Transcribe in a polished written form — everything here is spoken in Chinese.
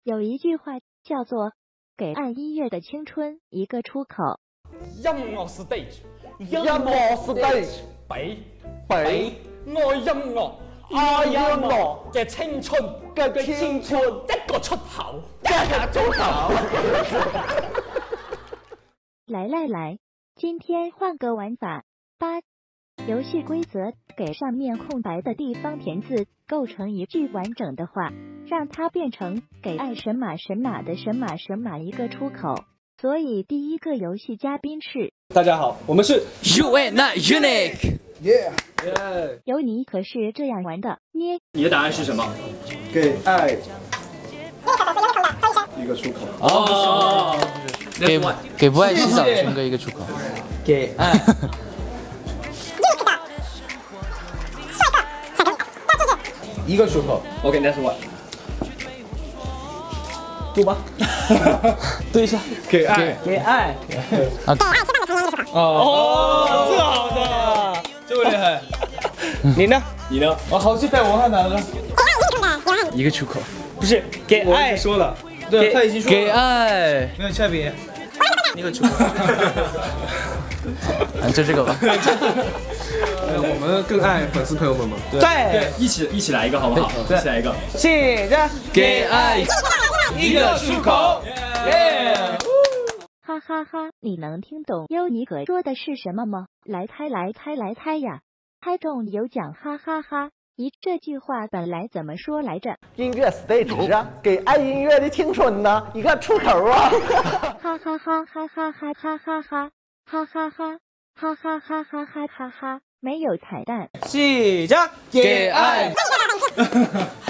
有一句话叫做“给爱音乐的青春一个出口”。 音樂 stage， 音樂 stage， 俾愛音樂嘅青春一個出口， 来，今天换个玩法。8、游戏规则：给上面空白的地方填字，构成一句完整的话，让它变成给爱神马神马的神马神马一个出口。所以第一个游戏嘉宾是大家好，我们是 You and Not Unique。 有你可是这样玩的捏。 你的答案是什么？给爱一个出口。 哦，给不爱洗澡的轩哥一个出口。 給愛一个出口。OK， that's what。读吧。对一下。给爱。 給愛哦，这好的，这么厉害。 你呢？ 你呢？我好期待我看哪个。 一个出口。 不是給我已愛经说了，对，他已经说了。 给爱。 没有下笔。 一個出口。 就这个吧。 我们更爱粉丝朋友们嘛。 對， 一起来一个好不好？一起来一个。 試着给爱一个出口。 哈哈哈，你能听懂优尼可说的是什么吗？来猜呀！猜中有奖，哈哈哈！咦，这句话本来怎么说来着？ 音樂 stage 啊，給愛音樂的青春呢一個出口啊！ 哈哈哈哈哈哈哈哈哈哈哈哈哈哈哈哈哈哈哈！没有彩蛋。 試着给爱。